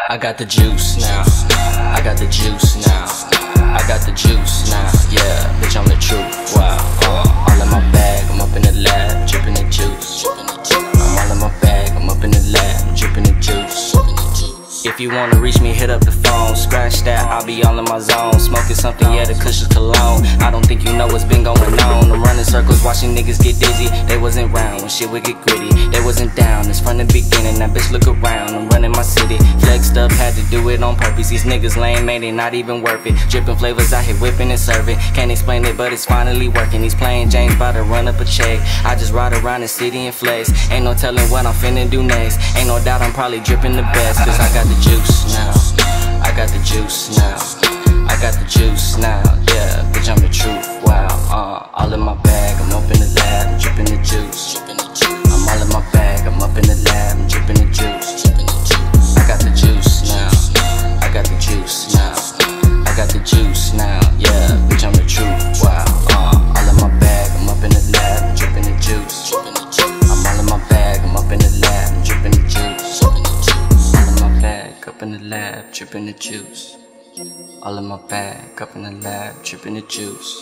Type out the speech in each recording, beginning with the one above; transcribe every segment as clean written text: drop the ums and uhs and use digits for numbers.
I got the juice now. I got the juice now. I got the juice now. Yeah, bitch, I'm the truth. Wow. All in my bag, I'm up in the lab, dripping the juice. I'm all in my bag, I'm up in the lab, dripping the juice. If you wanna reach me, hit up the phone. Scratch that, I'll be all in my zone. Smoking something, yeah, the Kush's cologne. I don't think you know what's been going on. I'm running circles, watching niggas get dizzy. They wasn't round when shit would get gritty. They wasn't down, it's from the beginning. That bitch look around, I'm running my city. Flexed up, had to do it on purpose. These niggas lame, man, they not even worth it. Dripping flavors out here, whipping and serving. Can't explain it, but it's finally working. These plain James bout to run up a check. I just ride around the city and flex. Ain't no telling what I'm finna do next. Ain't no doubt I'm probably dripping the best, cause I got the juice now. I got the juice now. I got the juice now. Yeah, bitch, I'm the truth. Wow, all in my bag, I'm up in the lab, I'm dripping the juice. I'm all in my bag, I'm up in the lab, I'm dripping the juice. I got the juice now. I got the juice now. I got the juice now. Yeah, bitch, I'm the truth. Wow, all in my bag, I'm up in the lab, I'm dripping the juice. I'm all in my bag, I'm up in the lab, I'm dripping the juice. All in my bag, up in the lab, dripping the juice. All in my bag, up in the lab, dripping the juice.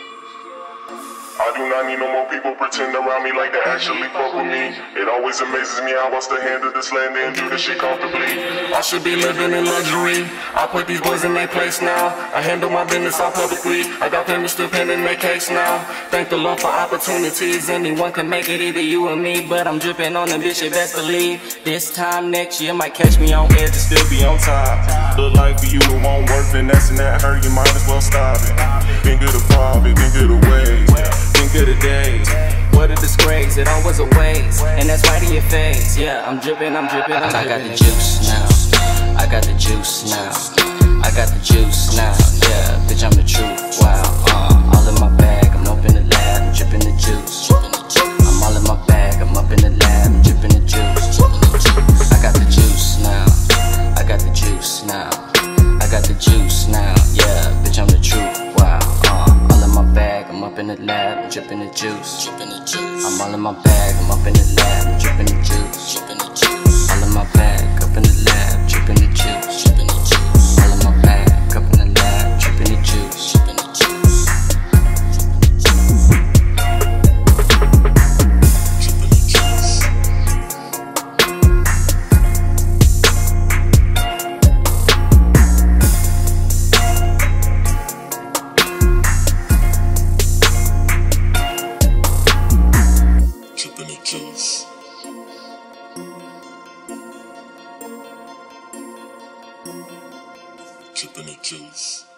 I do not need no more people pretend around me like they actually fuck with me. It always amazes me how I still handle this land and do this shit comfortably. I should be living in luxury. I put these boys in their place now. I handle my business all publicly. I got them still pending their case now. Thank the Lord for opportunities. Anyone can make it, either you or me. But I'm dripping on the bitch, you best believe. This time next year might catch me on edge and still be on top. Look like for you it won't work, finessing that hurt, you might as well stop it. Think of the profit, think of the ways, think of the days. What a disgrace, it all was a waste. And that's right in your face. Yeah, I'm dripping, I'm dripping, I'm dripping. I got the juice now. I got the juice now. I got the juice now. Yeah, bitch, I'm the truth. Wow, all in my bag, I'm up in the lab, I'm dripping the juice. I'm all in my bag, I'm up in the lab, I'm dripping the juice. I got the juice now. I got the juice now. I got the juice now. Yeah, bitch, I'm the truth. Wow, all in my bag, I'm up in the lab, I'm dripping the juice. I'm all in my bag, I'm up in the lab, I'm dripping the juice. All in my bag, up in the lab, dripping the juice. All in my bag, up in the lab, dripping the juice. Dripping the juice.